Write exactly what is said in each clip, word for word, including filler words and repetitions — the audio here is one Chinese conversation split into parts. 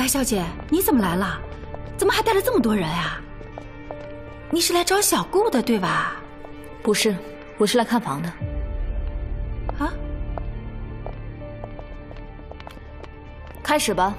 小姐，你怎么来了？怎么还带了这么多人啊？你是来找小顾的对吧？ 不是，我是来看房的。 啊？ 开始吧。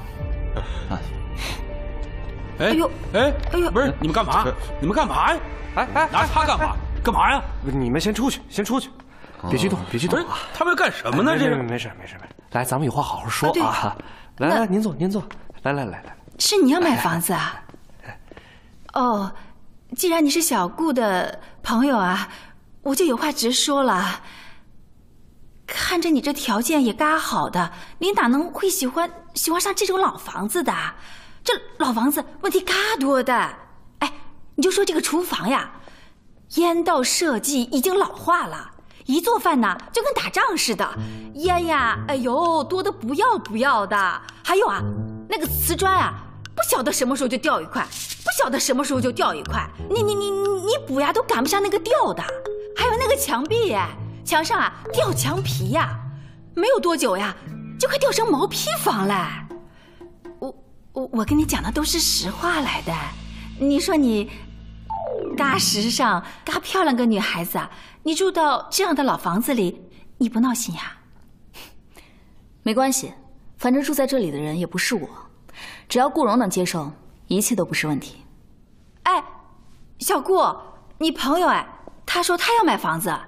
哎呦，哎哎呦，不是你们干嘛？你们干嘛呀？哎哎，拿他干嘛？干嘛呀？ 你们先出去，先出去，别激动，别激动啊！ 他们要干什么呢？这是没事没事没事，来，咱们有话好好说啊！来来，您坐，您坐，来来来来。 是你要买房子啊？哦，既然你是小顾的朋友啊，我就有话直说了。看着你这条件也嘎好的，你哪能会喜欢喜欢上这种老房子的？这老房子问题嘎多的。哎，你就说这个厨房呀，烟道设计已经老化了，一做饭呢就跟打仗似的，烟呀，哎呦，多得不要不要的。还有啊，那个瓷砖啊，不晓得什么时候就掉一块，不晓得什么时候就掉一块，你你你你补呀都赶不上那个掉的。还有那个墙壁，墙上啊掉墙皮呀，没有多久呀，就快掉成毛坯房了。我我我跟你讲的都是实话来的。你说你嘎时尚、嘎漂亮个女孩子啊，你住到这样的老房子里，你不闹心呀？ 没关系，反正住在这里的人也不是我，只要顾荣能接受，一切都不是问题。 哎，小顾，你朋友哎，他说他要买房子。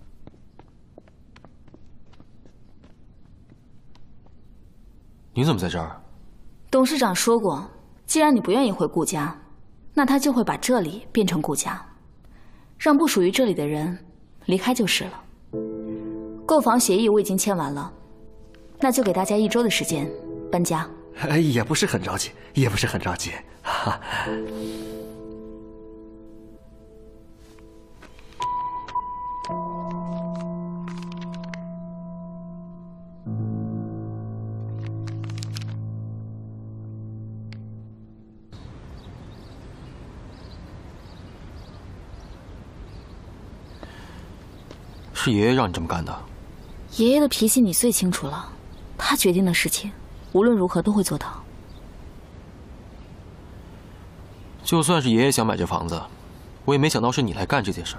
你怎么在这儿？ 董事长说过，既然你不愿意回顾家，那他就会把这里变成顾家，让不属于这里的人离开就是了。购房协议我已经签完了，那就给大家一周的时间搬家。 哎，也不是很着急，也不是很着急。哈。 是爷爷让你这么干的。 爷爷的脾气你最清楚了，他决定的事情，无论如何都会做到。 就算是爷爷想买这房子，我也没想到是你来干这件事儿。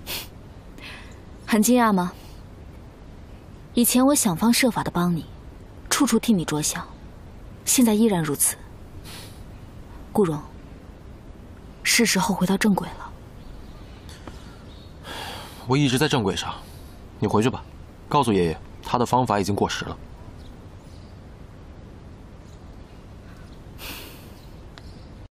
很惊讶吗？以前我想方设法的帮你，处处替你着想，现在依然如此。顾荣，是时候回到正轨了。 我一直在正轨上。你回去吧，告诉爷爷，他的方法已经过时了。